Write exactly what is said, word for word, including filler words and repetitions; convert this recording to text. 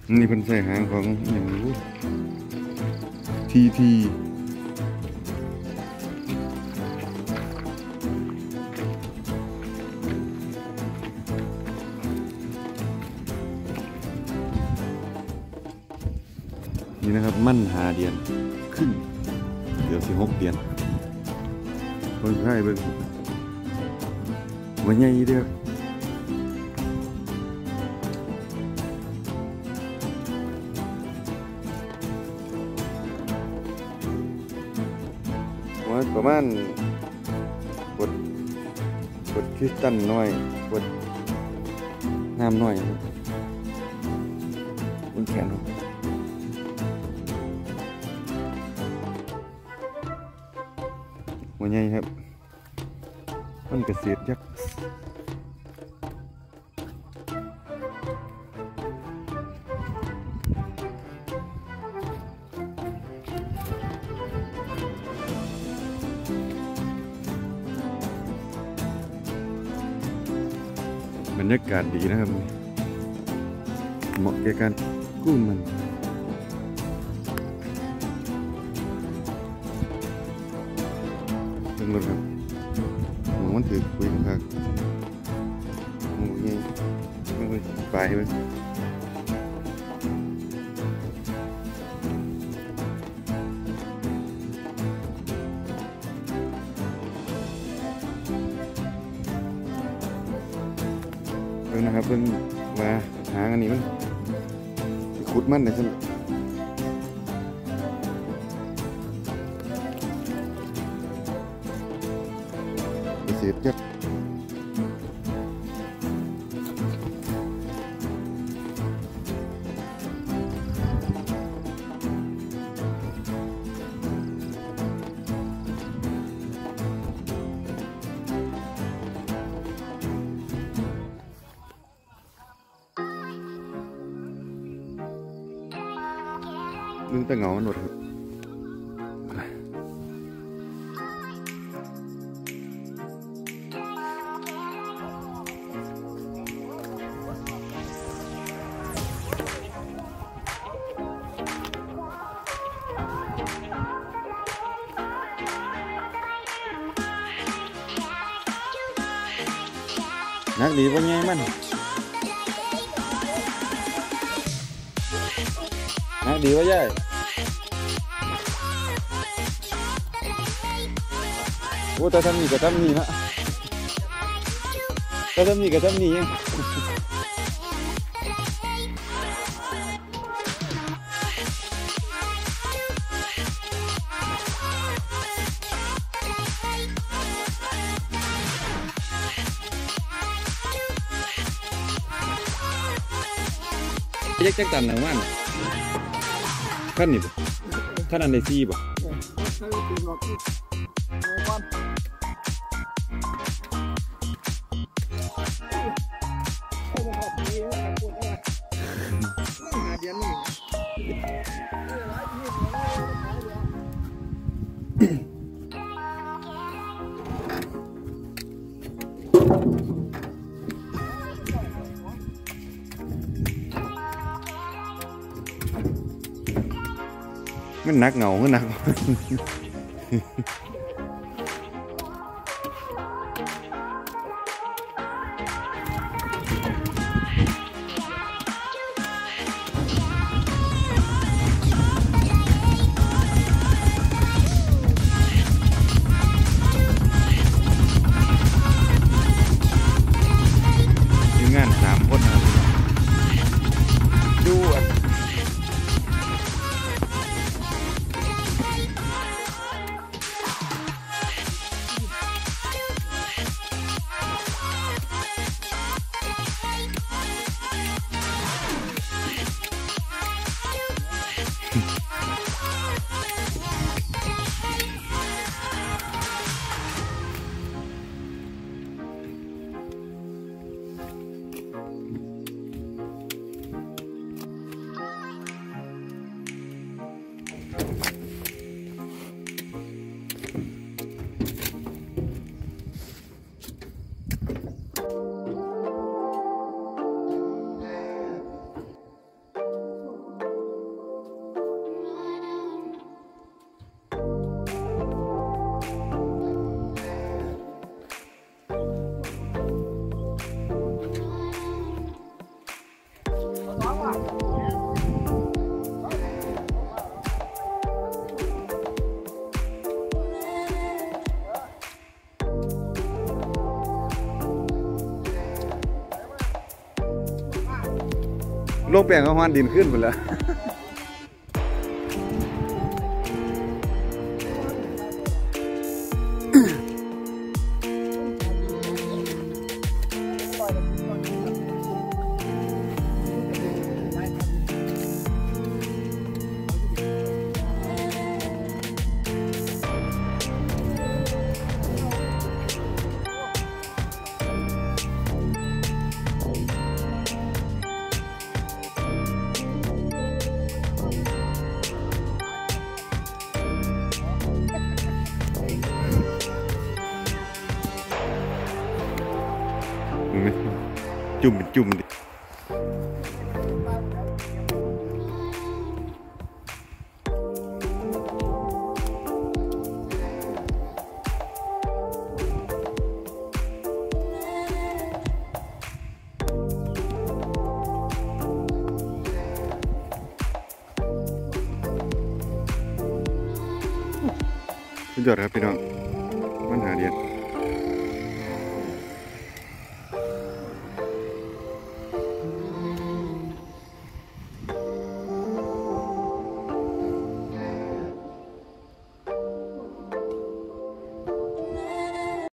นี่เป็นใส่หางของอย่างนี้ทีทีนี่นะครับมั่นหาเดียนขึ้นเดี๋ยวสิหกเดียนเบิ่งไข่เบิ่งวันใหญ่เด้อประมาณกดกดคริสตัลน้อยกดน้ำน้อยบนแขนหัวใหญ่ครับมันเกษตรยักษ์บรรยากาศดีนะครับเหมาะแก่การกู้มันเพิ่งรถครับหมูมันถือคุยกันครับหมูใหญ่ไม่ไปไปไหมเพิ่งนะครับเพิ่งมาหางอันนี้มันขุดมันเลยสิเสียดยักษ์มึงแต่เงามันหมดครับนักดีว่าไงมันนักดีว่าใหญ่โอ้แต่ทำนี่กับทำนี่นะแต่ทำนี่กับทำนี่ยังเล็กจังตันหนังมันขั้นนี่บ่ขั้นอันใดซีบ่มันหนักเงามันหนักงานสามคนนะดูลงแป้งเอาหวานดินขึ้นหมดแล้วจุ่มเป็นจุ่มดิสุดยอดครับพี่น้องมันหาเดียน